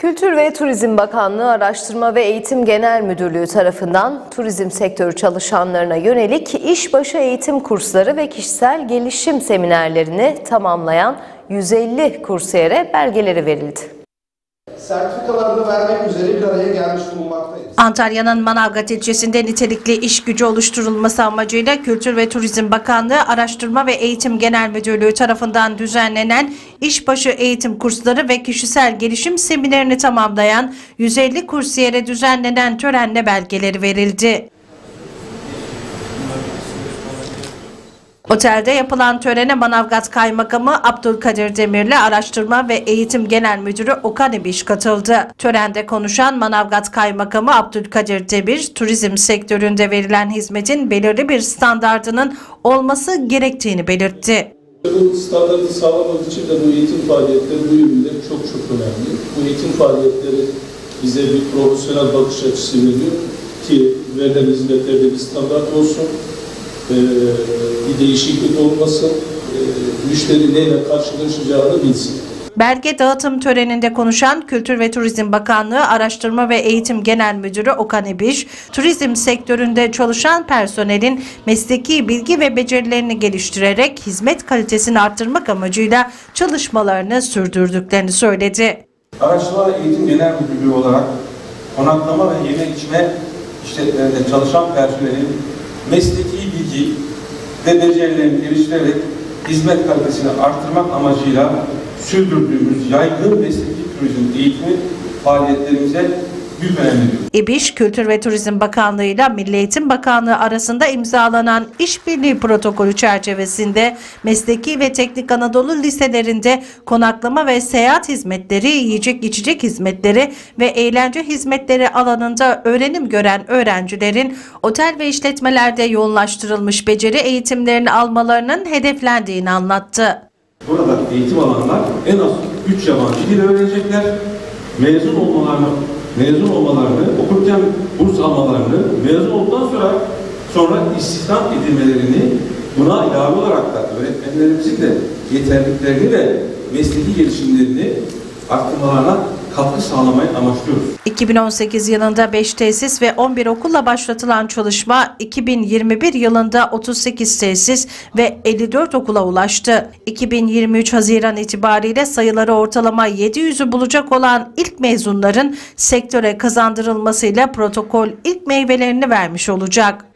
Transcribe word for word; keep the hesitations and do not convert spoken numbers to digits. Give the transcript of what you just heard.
Kültür ve Turizm Bakanlığı Araştırma ve Eğitim Genel Müdürlüğü tarafından turizm sektörü çalışanlarına yönelik işbaşı eğitim kursları ve kişisel gelişim seminerlerini tamamlayan yüz elli kursiyere belgeleri verildi. Sertifikalarını vermek üzere bir araya gelmiş bulunmaktayız. Antalya'nın Manavgat ilçesinde nitelikli iş gücü oluşturulması amacıyla Kültür ve Turizm Bakanlığı Araştırma ve Eğitim Genel Müdürlüğü tarafından düzenlenen işbaşı eğitim kursları ve kişisel gelişim seminerini tamamlayan yüz elli kursiyere düzenlenen törenle belgeleri verildi. Otelde yapılan törene Manavgat Kaymakamı Abdülkadir Demirli, Araştırma ve Eğitim Genel Müdürü Okan İbiş katıldı. Törende konuşan Manavgat Kaymakamı Abdülkadir Demir, turizm sektöründe verilen hizmetin belirli bir standardının olması gerektiğini belirtti. Bu standartı sağlamak için de bu eğitim faaliyetleri, bu ürünler çok çok önemli. Bu eğitim faaliyetleri bize bir profesyonel bakış açısı veriyor ki verilen hizmetlerde bir standart olsun. Ee, bir değişiklik olmasın, ee, müşteri neyle karşılaşacağını bilsin. Belge dağıtım töreninde konuşan Kültür ve Turizm Bakanlığı Araştırma ve Eğitim Genel Müdürü Okan İbiş, turizm sektöründe çalışan personelin mesleki bilgi ve becerilerini geliştirerek hizmet kalitesini arttırmak amacıyla çalışmalarını sürdürdüklerini söyledi. Araştırma ve Eğitim Genel Müdürlüğü olarak konaklama ve yeme içme işletmelerinde çalışan personelin mesleki bilgi ve becerilerini geliştirerek hizmet kalitesini arttırmak amacıyla sürdürdüğümüz yaygın mesleki turizm eğitimi faaliyetlerimize büyük önem veriyoruz. İbiş, Kültür ve Turizm Bakanlığı ile Milli Eğitim Bakanlığı arasında imzalanan işbirliği protokolü çerçevesinde mesleki ve teknik Anadolu liselerinde konaklama ve seyahat hizmetleri, yiyecek içecek hizmetleri ve eğlence hizmetleri alanında öğrenim gören öğrencilerin otel ve işletmelerde yoğunlaştırılmış beceri eğitimlerini almalarının hedeflendiğini anlattı. Burada eğitim alanlar en az üç yabancı dil öğrenecekler, mezun olmalarını mezun olmalarını, okurken burs almalarını, mezun olduktan sonra sonra istihdam edilmelerini, buna ilave olarak da öğretmenlerimizin de yeterliliklerini ve mesleki gelişimlerini arttırmalarına katkı sağlamayı amaçlıyoruz. iki bin on sekiz yılında beş tesis ve on bir okulla başlatılan çalışma iki bin yirmi bir yılında otuz sekiz tesis ve elli dört okula ulaştı. iki bin yirmi üç Haziran itibariyle sayıları ortalama yedi yüzü bulacak olan ilk mezunların sektöre kazandırılmasıyla protokol ilk meyvelerini vermiş olacak.